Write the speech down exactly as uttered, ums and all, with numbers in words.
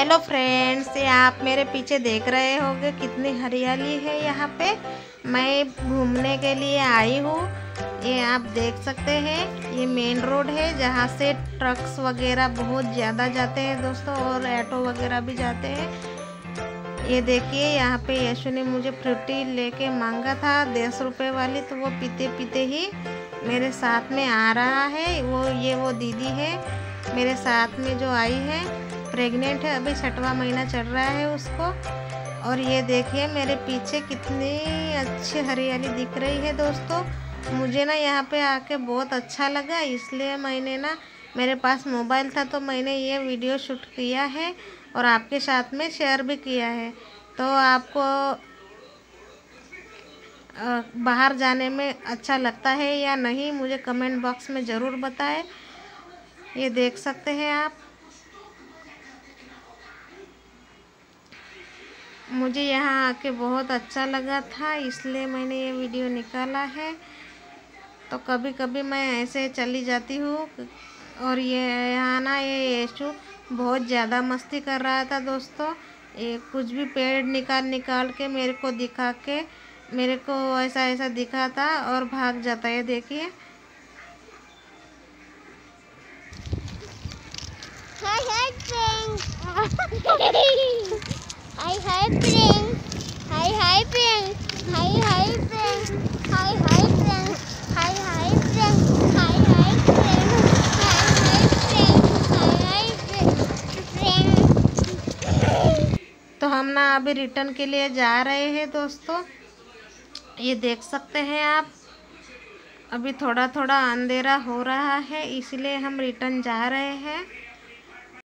Hello friends, ये आप मेरे पीछे देख रहे होंगे कितनी हरियाली है। यहाँ पे मैं घूमने के लिए आई हूँ। ये आप देख सकते हैं, ये मेन रोड है जहाँ से ट्रक्स वगैरह बहुत ज़्यादा जाते हैं दोस्तों, और ऑटो वगैरह भी जाते हैं। ये देखिए, यहाँ पे यशु ने मुझे फ्रूटी लेके मांगा था दस रुपए वाली, तो वो पीते पीते ही मेरे साथ में आ रहा है। वो ये वो दीदी है मेरे साथ में जो आई है, प्रेग्नेंट है, अभी छठवां महीना चल रहा है उसको। और ये देखिए मेरे पीछे कितनी अच्छी हरियाली दिख रही है दोस्तों। मुझे ना यहाँ पे आके बहुत अच्छा लगा, इसलिए मैंने ना, मेरे पास मोबाइल था तो मैंने ये वीडियो शूट किया है और आपके साथ में शेयर भी किया है। तो आपको बाहर जाने में अच्छा लगता है या नहीं, मुझे कमेंट बॉक्स में ज़रूर बताएं। ये देख सकते हैं आप, मुझे यहाँ आके बहुत अच्छा लगा था, इसलिए मैंने ये वीडियो निकाला है। तो कभी कभी मैं ऐसे चली जाती हूँ। और ये यहाँ ना, ये यशु बहुत ज़्यादा मस्ती कर रहा था दोस्तों। ये कुछ भी पेड़ निकाल निकाल के मेरे को दिखा के, मेरे को ऐसा ऐसा दिखाता और भाग जाता है। देखिए, hi hi friends, hi hi friends, hi hi friends, hi hi friends, hi hi friends, hi hi friends, hi hi friends, hi hi friends. तो हम ना अभी रिटर्न के लिए जा रहे हैं दोस्तों। ये देख सकते हैं आप, अभी थोड़ा थोड़ा अंधेरा हो रहा है, इसलिए हम रिटर्न जा रहे हैं।